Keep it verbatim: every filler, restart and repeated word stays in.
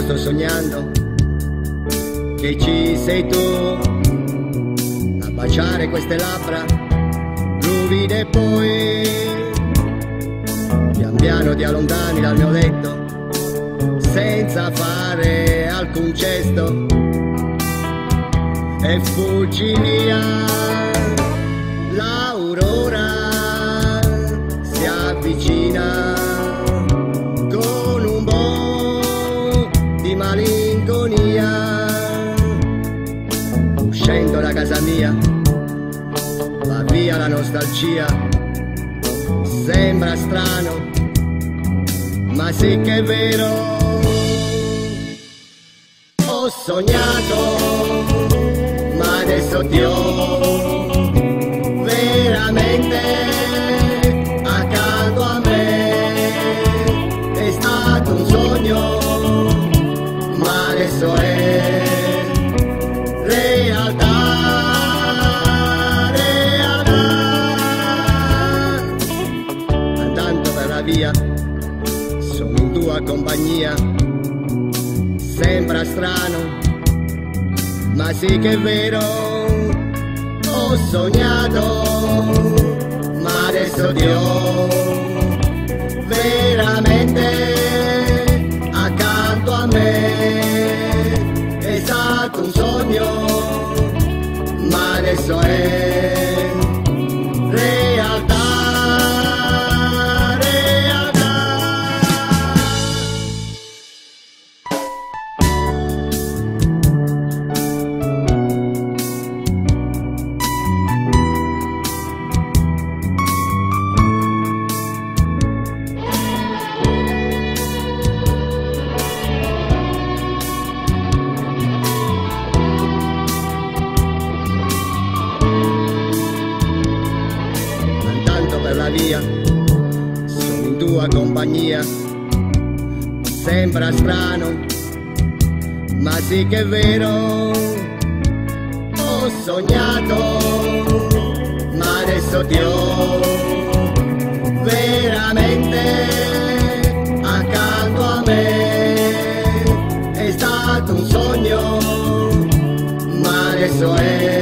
sto sognando che ci sei tu a baciare queste labbra ruvide e poi pian piano ti allontani dal mio letto senza fare alcun gesto e fuggi via. L'aurora si avvicina con un po' di malinconia, uscendo da casa mia va via la nostalgia. Sembra strano ma sì che è vero. Ho sognato ma adesso ti ho veramente accanto a me. È stato un sogno ma adesso è realtà, realtà. Andando per la via sono in tua compagnia. Sembra strano ma sì che è vero. Ho sognato ma adesso ti ho veramente accanto a me. È stato un sogno ma adesso è realtà. Via, sono in tua compagnia. Sembra strano ma sì che è vero. Ho sognato ma adesso ti ho veramente accanto a me. È stato un sogno ma adesso è